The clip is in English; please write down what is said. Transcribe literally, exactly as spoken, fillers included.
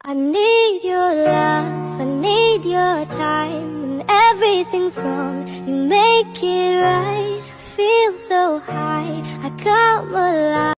I need your love, I need your time. When everything's wrong, you make it right. I feel so high, I come alive.